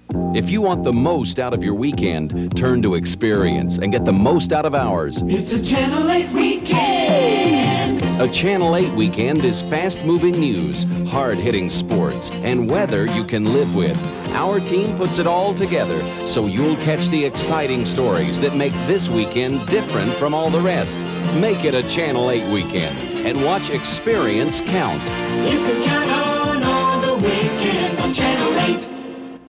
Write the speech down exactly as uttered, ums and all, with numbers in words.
If you want the most out of your weekend, turn to Experience and get the most out of ours. It's a Channel eight weekend. A Channel eight weekend is fast-moving news, hard-hitting sports, and weather you can live with. Our team puts it all together so you'll catch the exciting stories that make this weekend different from all the rest. Make it a Channel eight weekend and watch Experience count. You can count on